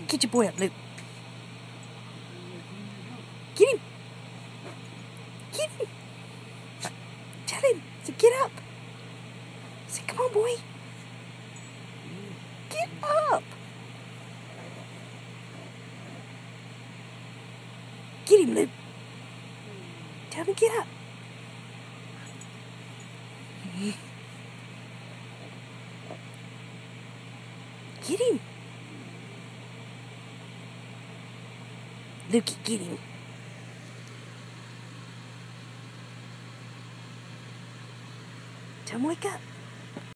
Get your boy up, Luke. Get him. Get him. Tell him. Say, get up. Say, come on, boy. Get up. Get him, Luke. Tell him to get up. Get him. Lukey, get him. Tell him to wake up.